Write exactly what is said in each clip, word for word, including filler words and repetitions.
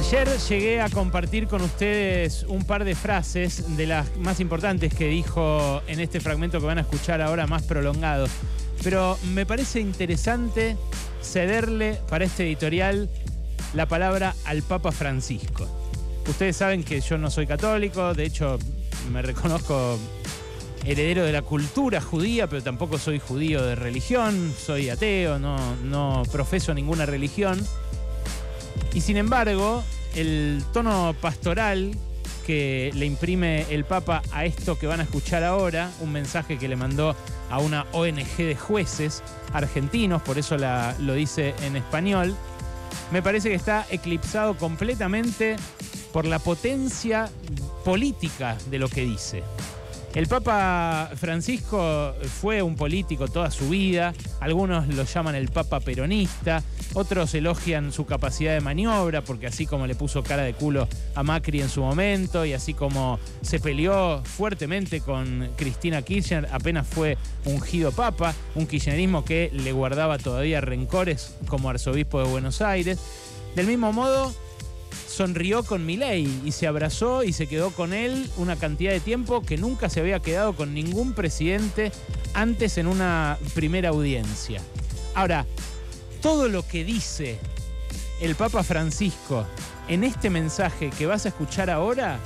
Ayer llegué a compartir con ustedes un par de frases de las más importantes que dijo en este fragmento que van a escuchar ahora más prolongado. Pero me parece interesante cederle para este editorial la palabra al Papa Francisco. Ustedes saben que yo no soy católico, de hecho me reconozco heredero de la cultura judía, pero tampoco soy judío de religión, soy ateo, no, no profeso ninguna religión. Y sin embargo, el tono pastoral que le imprime el Papa a esto que van a escuchar ahora, un mensaje que le mandó a una O N G de jueces argentinos, por eso la, lo dice en español, me parece que está eclipsado completamente por la potencia política de lo que dice. El Papa Francisco fue un político toda su vida, algunos lo llaman el Papa peronista, otros elogian su capacidad de maniobra, porque así como le puso cara de culo a Macri en su momento y así como se peleó fuertemente con Cristina Kirchner apenas fue ungido Papa, un kirchnerismo que le guardaba todavía rencores como arzobispo de Buenos Aires. Del mismo modo, sonrió con Milei y se abrazó y se quedó con él una cantidad de tiempo que nunca se había quedado con ningún presidente antes en una primera audiencia. Ahora, todo lo que dice el Papa Francisco en este mensaje que vas a escuchar ahora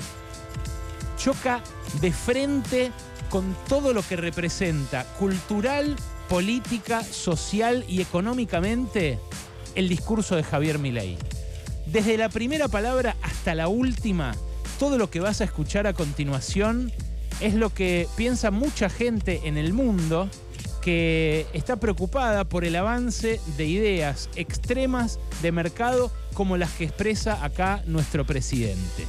choca de frente con todo lo que representa cultural, política, social y económicamente el discurso de Javier Milei. Desde la primera palabra hasta la última, todo lo que vas a escuchar a continuación es lo que piensa mucha gente en el mundo que está preocupada por el avance de ideas extremas de mercado como las que expresa acá nuestro presidente.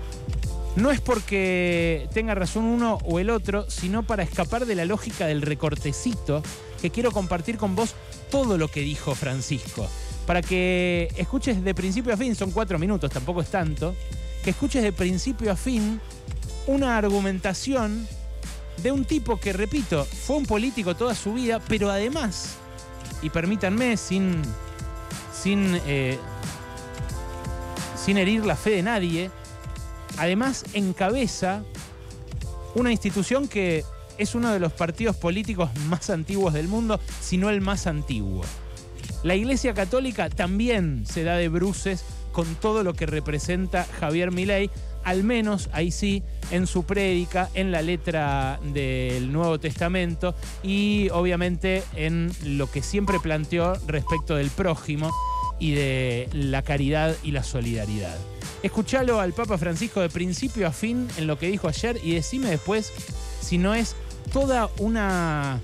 No es porque tenga razón uno o el otro, sino para escapar de la lógica del recortecito que quiero compartir con vos todo lo que dijo Francisco. Para que escuches de principio a fin, son cuatro minutos, tampoco es tanto, que escuches de principio a fin una argumentación de un tipo que, repito, fue un político toda su vida, pero además, y permítanme, sin, sin, eh, sin herir la fe de nadie, además encabeza una institución que es uno de los partidos políticos más antiguos del mundo, si no el más antiguo. La Iglesia Católica también se da de bruces con todo lo que representa Javier Milei, al menos ahí sí, en su prédica, en la letra del Nuevo Testamento y obviamente en lo que siempre planteó respecto del prójimo y de la caridad y la solidaridad. Escuchalo al Papa Francisco de principio a fin en lo que dijo ayer y decime después si no es toda una...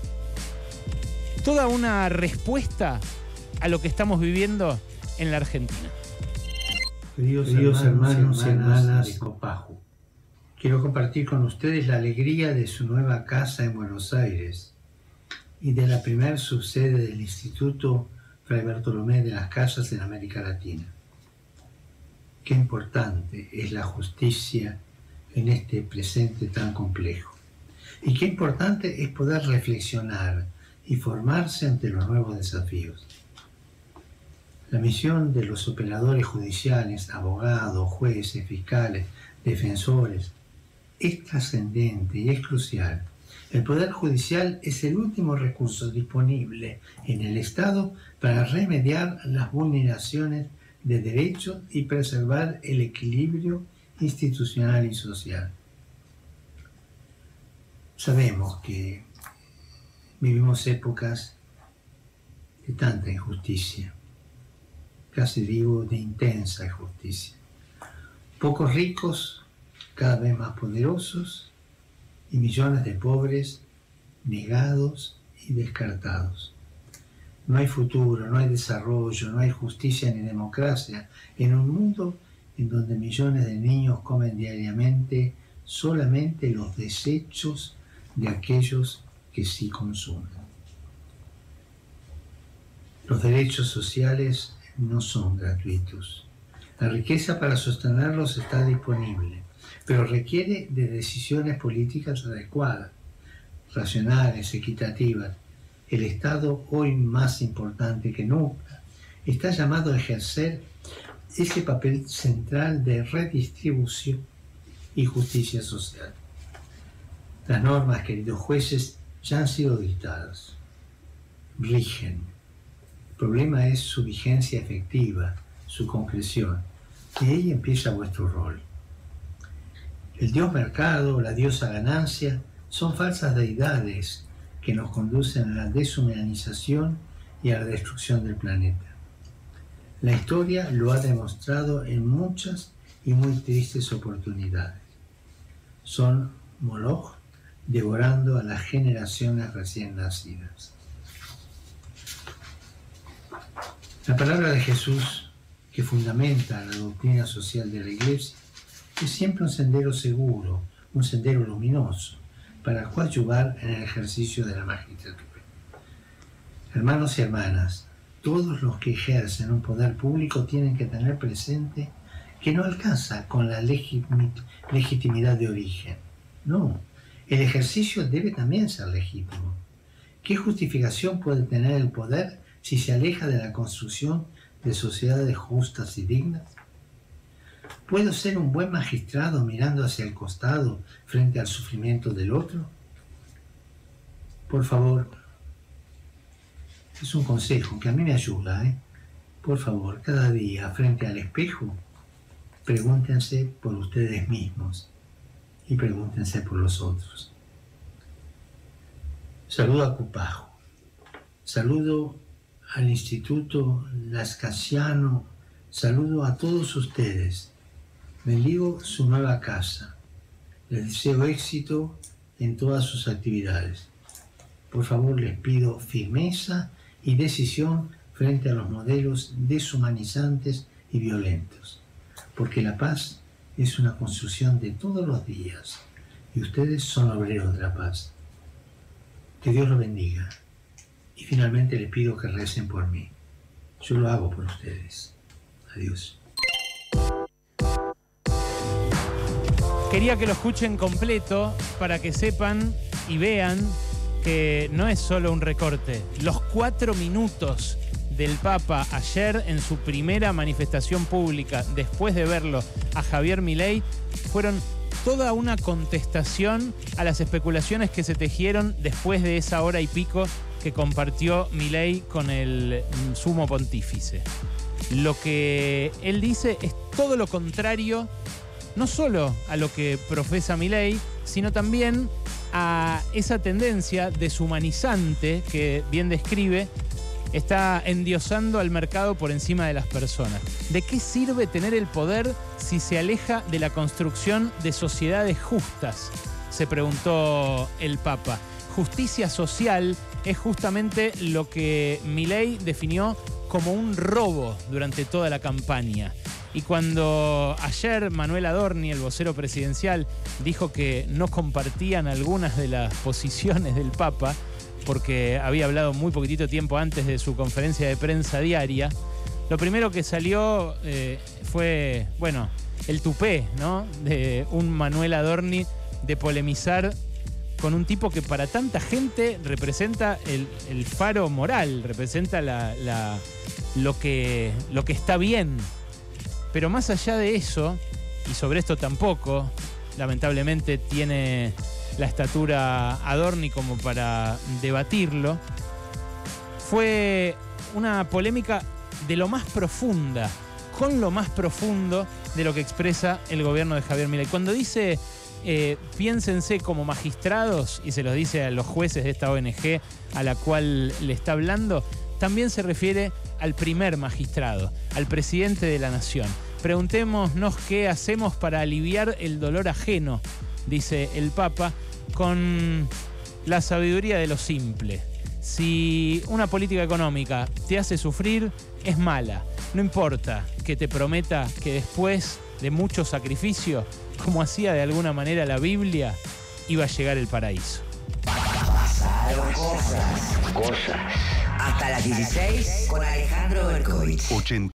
toda una respuesta a lo que estamos viviendo en la Argentina. Queridos, Queridos hermanos y hermanas de Copaju, quiero compartir con ustedes la alegría de su nueva casa en Buenos Aires y de la primer subsede del Instituto Fray Bartolomé de las Casas en América Latina. Qué importante es la justicia en este presente tan complejo. Y qué importante es poder reflexionar y formarse ante los nuevos desafíos. La misión de los operadores judiciales, abogados, jueces, fiscales, defensores, es trascendente y es crucial. El Poder Judicial es el último recurso disponible en el Estado para remediar las vulneraciones de derechos y preservar el equilibrio institucional y social. Sabemos que vivimos épocas de tanta injusticia, casi digo de intensa injusticia. Pocos ricos, cada vez más poderosos, y millones de pobres negados y descartados. No hay futuro, no hay desarrollo, no hay justicia ni democracia en un mundo en donde millones de niños comen diariamente solamente los desechos de aquellos que sí consumen. Los derechos sociales no son gratuitos. La riqueza para sostenerlos está disponible, pero requiere de decisiones políticas adecuadas, racionales, equitativas. El Estado, hoy más importante que nunca, está llamado a ejercer ese papel central de redistribución y justicia social. Las normas, queridos jueces, ya han sido dictadas, rigen. El problema es su vigencia efectiva, su concreción. Y ahí empieza vuestro rol. El dios mercado, la diosa ganancia, son falsas deidades que nos conducen a la deshumanización y a la destrucción del planeta. La historia lo ha demostrado en muchas y muy tristes oportunidades. Son Moloch devorando a las generaciones recién nacidas. La palabra de Jesús, que fundamenta la doctrina social de la Iglesia, es siempre un sendero seguro, un sendero luminoso, para coadyuvar en el ejercicio de la magistratura. Hermanos y hermanas, todos los que ejercen un poder público tienen que tener presente que no alcanza con la legitimidad de origen. No, el ejercicio debe también ser legítimo. ¿Qué justificación puede tener el poder si se aleja de la construcción de sociedades justas y dignas? ¿Puedo ser un buen magistrado mirando hacia el costado frente al sufrimiento del otro? Por favor, es un consejo que a mí me ayuda, ¿eh? Por favor, cada día frente al espejo, pregúntense por ustedes mismos y pregúntense por los otros. Saludo a Copajo, saludo al Instituto Lascasiano, saludo a todos ustedes. Bendigo su nueva casa. Les deseo éxito en todas sus actividades. Por favor, les pido firmeza y decisión frente a los modelos deshumanizantes y violentos, porque la paz es una construcción de todos los días y ustedes son obreros de la paz. Que Dios los bendiga. Y finalmente les pido que recen por mí. Yo lo hago por ustedes. Adiós. Quería que lo escuchen completo para que sepan y vean que no es solo un recorte. Los cuatro minutos del Papa ayer en su primera manifestación pública, después de verlo a Javier Milei, fueron toda una contestación a las especulaciones que se tejieron después de esa hora y pico que compartió Milei con el sumo pontífice. Lo que él dice es todo lo contrario, no solo a lo que profesa Milei, sino también a esa tendencia deshumanizante que bien describe, está endiosando al mercado por encima de las personas. ¿De qué sirve tener el poder si se aleja de la construcción de sociedades justas?, se preguntó el Papa. Justicia social es justamente lo que Milei definió como un robo durante toda la campaña. Y cuando ayer Manuel Adorni, el vocero presidencial, dijo que no compartían algunas de las posiciones del Papa, porque había hablado muy poquitito tiempo antes de su conferencia de prensa diaria, lo primero que salió eh, fue, bueno, el tupé, ¿no?, de un Manuel Adorni de polemizar con un tipo que para tanta gente representa el, el faro moral, representa la, la, lo, que, lo que está bien. Pero más allá de eso, y sobre esto tampoco, lamentablemente tiene la estatura Adorni como para debatirlo, fue una polémica de lo más profunda, con lo más profundo de lo que expresa el gobierno de Javier Milei. Cuando dice, eh, piénsense como magistrados, y se los dice a los jueces de esta O N G a la cual le está hablando, también se refiere al primer magistrado, al presidente de la nación. Preguntémonos qué hacemos para aliviar el dolor ajeno, dice el Papa, con la sabiduría de lo simple. Si una política económica te hace sufrir, es mala. No importa que te prometa que después de mucho sacrificio, como hacía de alguna manera la Biblia, iba a llegar el paraíso. Pasaron cosas. Cosas. Hasta las dieciséis con Alejandro Berkovich.